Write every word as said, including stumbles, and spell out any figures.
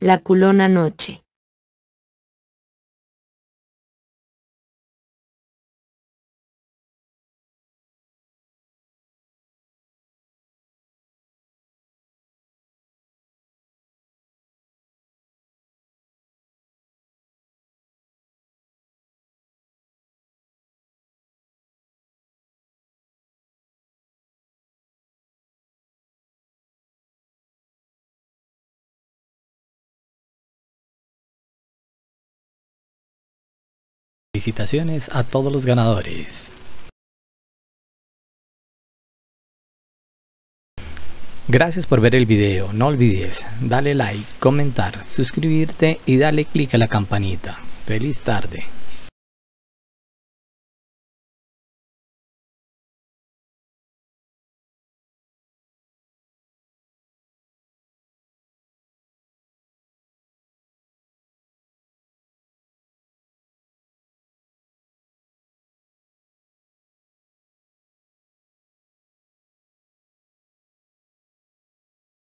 La culona noche. Felicitaciones a todos los ganadores. Gracias por ver el video, no olvides darle like, comentar, suscribirte y darle clic a la campanita. Feliz tarde.